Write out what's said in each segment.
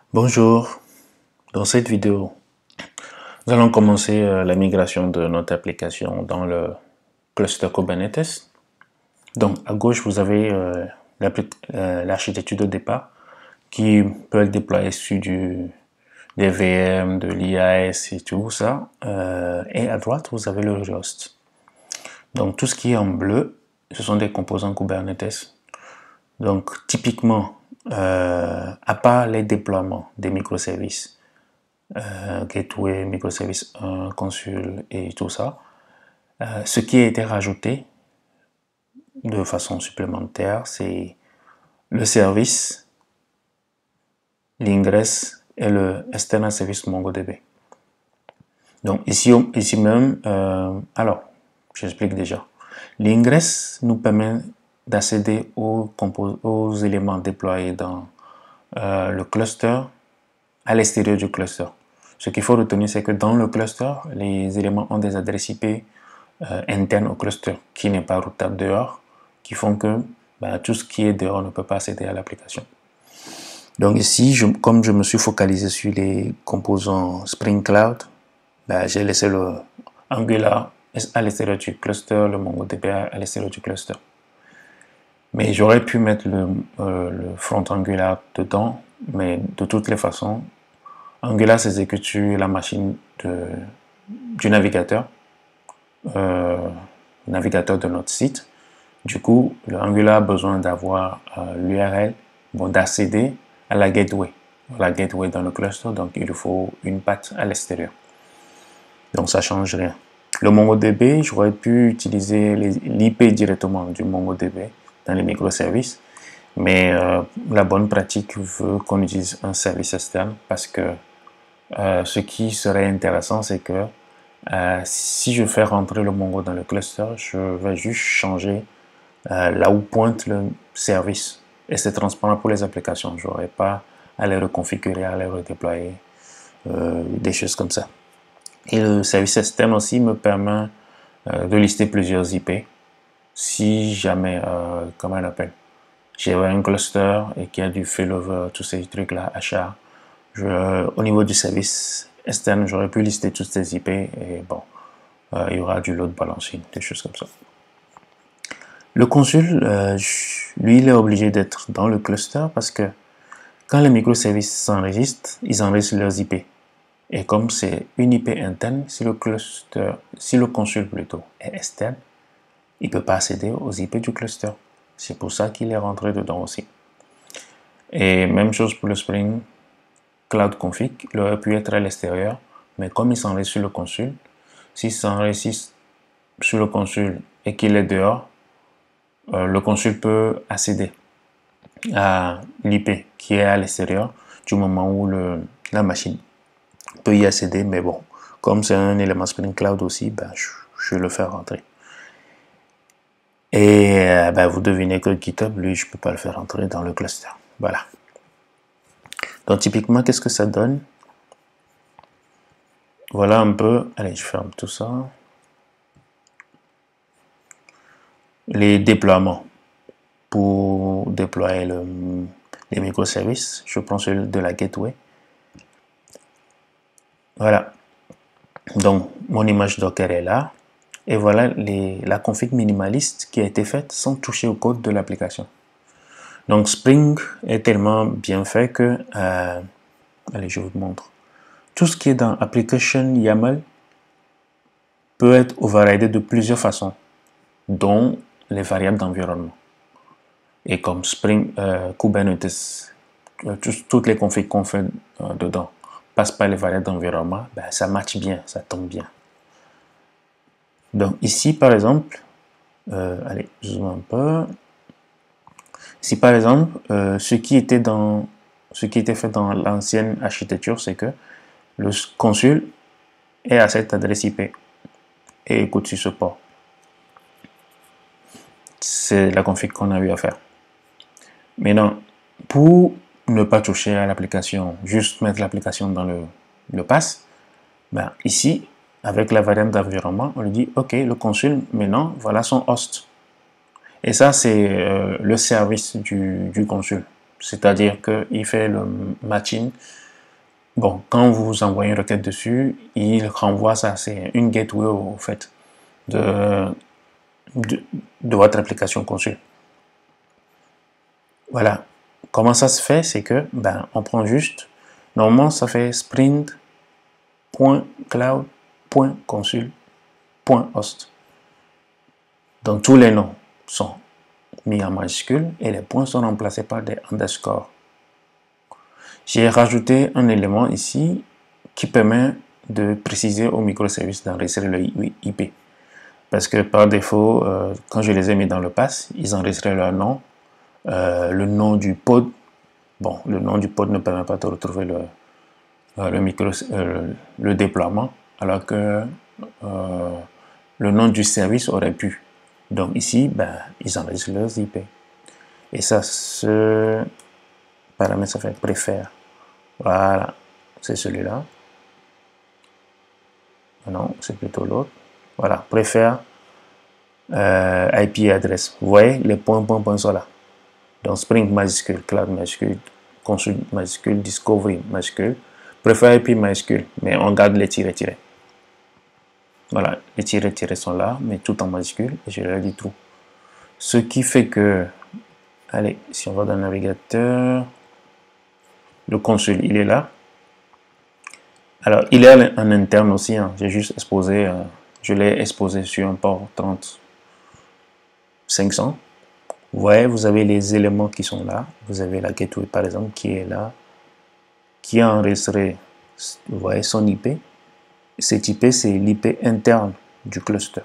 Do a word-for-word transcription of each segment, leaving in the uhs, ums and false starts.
Bonjour, dans cette vidéo, nous allons commencer euh, la migration de notre application dans le cluster Kubernetes. Donc à gauche, vous avez euh, l'architecture de départ qui peut être déployée sur du, des V M, de l'I A S et tout ça. Euh, et à droite, vous avez le host. Donc tout ce qui est en bleu, ce sont des composants Kubernetes. Donc typiquement, euh, à part les déploiements des microservices, euh, Gateway, microservice un, Consul et tout ça, euh, ce qui a été rajouté de façon supplémentaire, c'est le service, l'ingress et le external service MongoDB. Donc ici, ici même, euh, alors, j'explique déjà. L'ingress nous permet d'accéder aux, aux éléments déployés dans euh, le cluster à l'extérieur du cluster. Ce qu'il faut retenir, c'est que dans le cluster, les éléments ont des adresses I P euh, internes au cluster qui n'est pas routable dehors, qui font que bah, tout ce qui est dehors ne peut pas accéder à l'application. Donc ici, je, comme je me suis focalisé sur les composants Spring Cloud, bah, j'ai laissé le Angular à l'extérieur du cluster, le MongoDB à l'extérieur du cluster. Mais j'aurais pu mettre le, euh, le front Angular dedans, mais de toutes les façons, Angular s'exécute sur la machine de, du navigateur, euh, navigateur de notre site. Du coup, le Angular a besoin d'avoir euh, l'U R L, bon, d'accéder à la gateway, la gateway dans le cluster, donc il faut une patte à l'extérieur. Donc ça change rien. Le MongoDB, j'aurais pu utiliser l'I P directement du MongoDB dans les microservices, mais euh, la bonne pratique veut qu'on utilise un service externe parce que euh, ce qui serait intéressant, c'est que euh, si je fais rentrer le Mongo dans le cluster, je vais juste changer euh, là où pointe le service et c'est transparent pour les applications. Je n'aurai pas à les reconfigurer, à les redéployer, euh, des choses comme ça. Et le service externe aussi me permet euh, de lister plusieurs I P. Si jamais, euh, comment on appelle, j'ai un cluster et qu'il y a du failover, tous ces trucs-là, achat, je, au niveau du service externe, j'aurais pu lister toutes ces I P et bon, euh, il y aura du load balancing, des choses comme ça. Le consul, euh, lui, il est obligé d'être dans le cluster parce que quand les microservices s'enregistrent, ils enregistrent leurs I P. Et comme c'est une I P interne, si le cluster, si le consul plutôt est externe, il ne peut pas accéder aux I P du cluster. C'est pour ça qu'il est rentré dedans aussi. Et même chose pour le Spring Cloud Config, il aurait pu être à l'extérieur, mais comme il s'enregistre sur le consul, s'il s'enregistre sur le consul et qu'il est dehors, euh, le consul peut accéder à l'I P qui est à l'extérieur du moment où le, la machine peut y accéder, mais bon, comme c'est un élément Spring Cloud aussi, ben, je, je vais le faire rentrer. Et euh, ben, vous devinez que GitHub, lui, je ne peux pas le faire rentrer dans le cluster. Voilà. Donc typiquement, qu'est-ce que ça donne? Voilà un peu, allez, je ferme tout ça. Les déploiements pour déployer le, les microservices. Je prends celui de la gateway. Voilà. Donc, mon image Docker est là. Et voilà les, la config minimaliste qui a été faite sans toucher au code de l'application. Donc, Spring est tellement bien fait que... Euh, allez, je vous montre. Tout ce qui est dans Application YAML peut être overridé de plusieurs façons, dont les variables d'environnement. Et comme Spring, euh, Kubernetes, euh, toutes les configs qu'on fait euh, dedans passent par les variables d'environnement, ben, ça match bien, ça tombe bien. Donc ici, par exemple, euh, allez, je zoome un peu. Ici, par exemple, euh, ce qui était dans, ce qui était fait dans l'ancienne architecture, c'est que le consul est à cette adresse I P et écoute sur ce port. C'est la config qu'on a eu à faire. Maintenant, pour ne pas toucher à l'application, juste mettre l'application dans le, le pass, ben ici, avec la variable d'environnement, on lui dit, OK, le consul, maintenant, voilà son host. Et ça, c'est euh, le service du, du consul. c'est-à-dire qu'il fait le matching. Bon, quand vous envoyez une requête dessus, il renvoie ça, c'est une gateway au fait de, de, de votre application conçue. Voilà. Comment ça se fait? C'est que, ben, on prend juste, normalement, ça fait sprint.cloud.consul.host. Donc, tous les noms sont mis en majuscule et les points sont remplacés par des underscores. J'ai rajouté un élément ici qui permet de préciser au microservice d'enregistrer le I P. Parce que par défaut, euh, quand je les ai mis dans le pass, ils enregistraient leur nom, euh, le nom du pod. Bon, le nom du pod ne permet pas de retrouver le, euh, le, micro, euh, le déploiement, alors que euh, le nom du service aurait pu. Donc ici, ben, ils enregistrent leurs I P. Et ça, ce paramètre, ça fait préfère. Voilà, c'est celui-là. Non, c'est plutôt l'autre. Voilà, préfère euh, I P adresse. Vous voyez, les points, points, points sont là. Donc, Spring majuscule, Cloud majuscule, Console majuscule, Discovery majuscule, préfère I P majuscule, mais on garde les tirets-tirets. Voilà, les tirets-tirets sont là, mais tout en majuscule, et je leur dis true. Ce qui fait que, allez, si on va dans le navigateur, le console, il est là. Alors, il est en interne aussi, hein. J'ai juste exposé, euh, je l'ai exposé sur un port trente cinq cents. Vous voyez, vous avez les éléments qui sont là. Vous avez la gateway, par exemple, qui est là, qui a enregistré, vous voyez, son I P. Cet I P, c'est l'I P interne du cluster.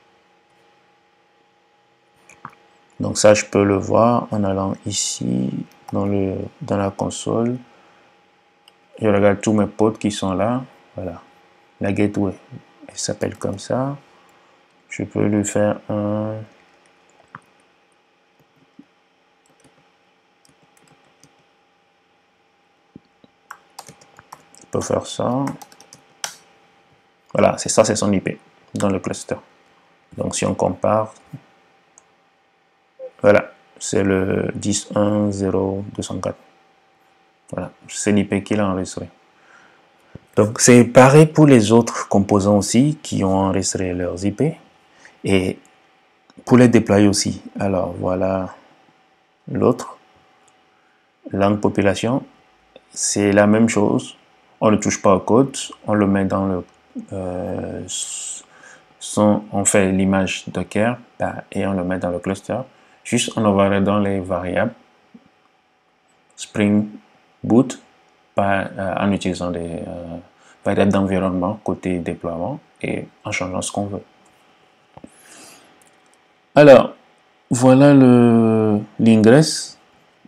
Donc ça, je peux le voir en allant ici, dans, le, dans la console. Je regarde tous mes pods qui sont là. Voilà. La gateway, elle s'appelle comme ça. Je peux lui faire un... Je peux faire ça. Voilà, c'est ça, c'est son I P dans le cluster. Donc si on compare, voilà, c'est le dix point un point zéro point deux cent quatre. Voilà, c'est l'I P qu'il a enregistré. Donc c'est pareil pour les autres composants aussi qui ont enregistré leurs I P et pour les déployer aussi. Alors voilà l'autre, langue population, c'est la même chose. On ne touche pas au code, on le met dans le euh, son, on fait l'image Docker et on le met dans le cluster. Juste on va dans les variables Spring Boot par, euh, en utilisant des euh, variables d'environnement côté déploiement et en changeant ce qu'on veut. Alors, voilà le l'ingress.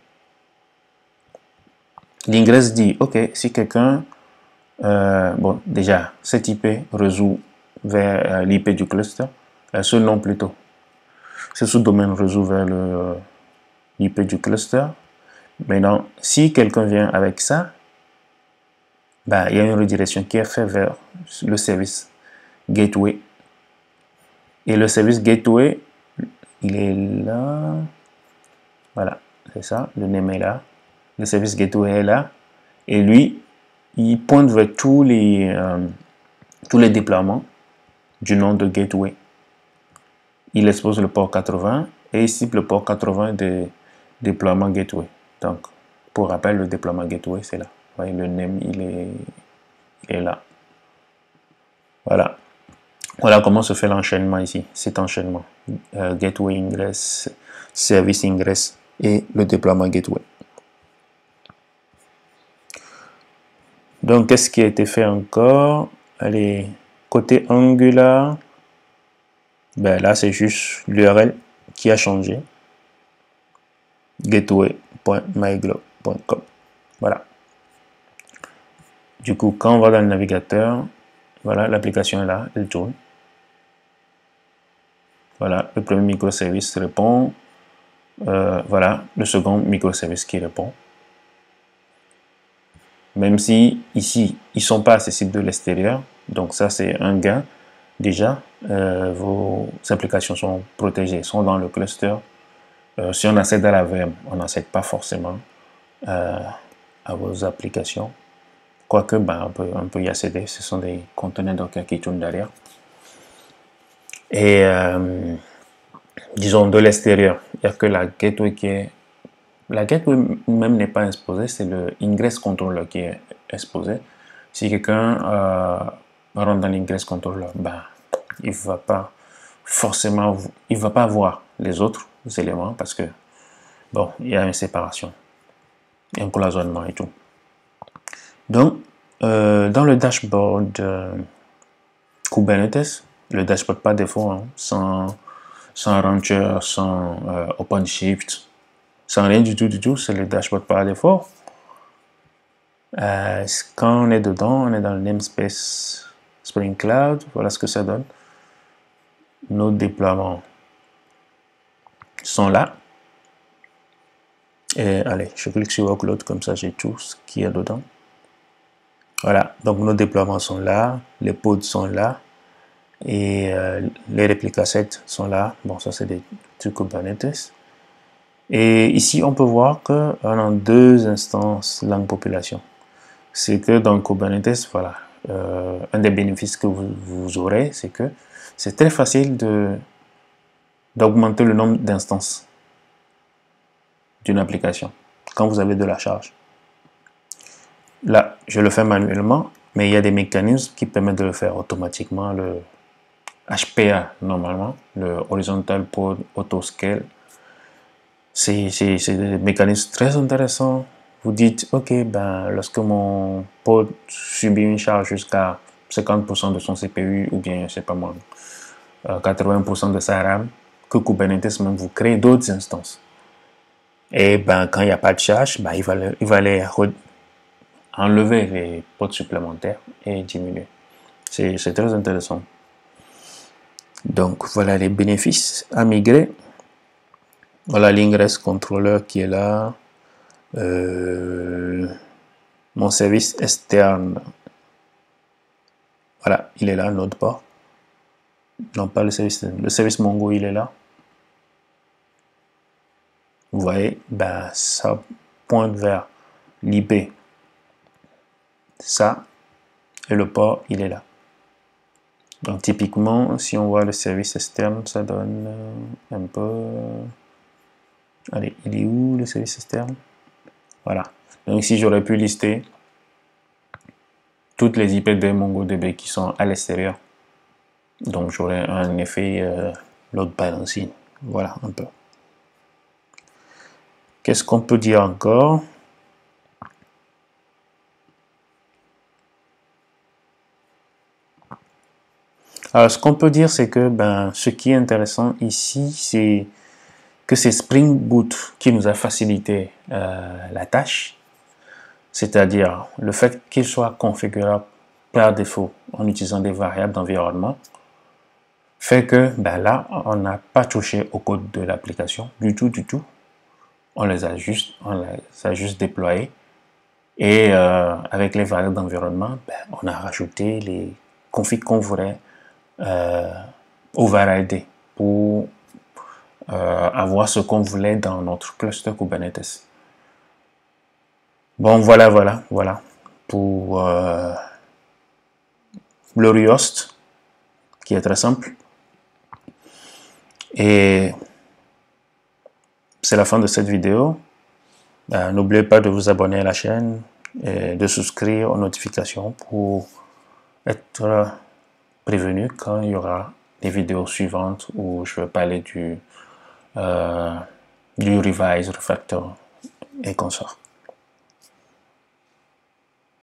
L'ingress dit, ok, si quelqu'un, euh, bon, déjà, cet I P résout vers euh, l'I P du cluster, euh, ce nom plutôt. Ce sous-domaine résout vers le euh, l'I P du cluster. Maintenant, si quelqu'un vient avec ça, ben, il y a une redirection qui est faite vers le service gateway. Et le service gateway, il est là. Voilà, c'est ça, le name est là. Le service gateway est là. Et lui, il pointe vers tous les, euh, tous les déploiements du nom de gateway. Il expose le port quatre-vingts et il cible le port quatre-vingts de déploiement gateway. Donc, pour rappel, le déploiement gateway, c'est là. Vous voyez, le name, il est, il est là. Voilà. Voilà comment se fait l'enchaînement ici, cet enchaînement. Euh, gateway ingress, service ingress et le déploiement gateway. Donc, qu'est-ce qui a été fait encore? Allez, côté Angular, ben là, c'est juste l'U R L qui a changé. gateway point myglob point com. Voilà. Du coup, quand on va dans le navigateur, voilà, l'application est là, elle tourne. Voilà, le premier microservice répond. Euh, voilà, le second microservice qui répond. Même si ici, ils ne sont pas accessibles de l'extérieur. Donc ça, c'est un gain. Déjà, euh, vos applications sont protégées, sont dans le cluster. Euh, si on accède à la V M, on n'accède pas forcément euh, à vos applications. Quoique, ben, on, peut, on peut y accéder, ce sont des conteneurs Docker qui tournent derrière. Et euh, disons de l'extérieur, il n'y a que la gateway qui est... La gateway même n'est pas exposée, c'est le ingress controller qui est exposé. Si quelqu'un euh, rentre dans l'ingress controller, ben, il ne va pas forcément, il va pas voir les autres éléments parce que, bon, il y a une séparation, un cloisonnement et tout. Donc, euh, dans le dashboard euh, Kubernetes, le dashboard par défaut, hein, sans, sans Rancher, sans euh, OpenShift, sans rien du tout, du tout, c'est le dashboard par défaut. Euh, quand on est dedans, on est dans le namespace Spring Cloud, voilà ce que ça donne. Nos déploiements sont là. Et allez, je clique sur Workload, comme ça j'ai tout ce qu'il y a dedans. Voilà, donc nos déploiements sont là, les pods sont là, et euh, les réplica sets sont là. Bon, ça c'est des trucs Kubernetes. Et ici, on peut voir qu'on a deux instances langue population. C'est que dans Kubernetes, voilà, euh, un des bénéfices que vous, vous aurez, c'est que c'est très facile de d'augmenter le nombre d'instances d'une application quand vous avez de la charge. Là, je le fais manuellement, mais il y a des mécanismes qui permettent de le faire automatiquement. Le H P A, normalement, le Horizontal Pod Auto Scale, c'est des mécanismes très intéressants. Vous dites, ok, ben, lorsque mon pod subit une charge jusqu'à cinquante pour cent de son C P U, ou bien, je sais pas moi, quatre-vingts pour cent de sa RAM, que Kubernetes même vous crée d'autres instances. Et ben, quand il n'y a pas de charge, ben, il va, le, il va les enlever les pods supplémentaires et diminuer. C'est très intéressant. Donc, voilà les bénéfices à migrer. Voilà l'ingress controller qui est là. Euh, mon service externe. Voilà, il est là, notre port. Non, pas le service. Le service Mongo, il est là. Vous voyez, ben, ça pointe vers l'I P. Ça, et le port, il est là. Donc, typiquement, si on voit le service externe, ça donne euh, un peu... Euh, allez, il est où le service externe? Voilà. Donc, ici, j'aurais pu lister toutes les I P de MongoDB qui sont à l'extérieur. Donc, j'aurais un effet euh, load balancing. Voilà, un peu. Qu'est-ce qu'on peut dire encore? Alors, ce qu'on peut dire, c'est que ben, ce qui est intéressant ici, c'est que c'est Spring Boot qui nous a facilité euh, la tâche, c'est-à-dire le fait qu'il soit configurable par défaut en utilisant des variables d'environnement, fait que ben là, on n'a pas touché au code de l'application du tout, du tout. On les a juste, on les a juste déployés. Et euh, avec les variables d'environnement, ben, on a rajouté les configs qu'on voulait euh, overrider pour euh, avoir ce qu'on voulait dans notre cluster Kubernetes. Bon, voilà, voilà, voilà pour euh, le Riost, qui est très simple. Et c'est la fin de cette vidéo. Euh, N'oubliez pas de vous abonner à la chaîne et de souscrire aux notifications pour être prévenu quand il y aura des vidéos suivantes où je vais parler du, euh, du Revise, Refactor et consorts.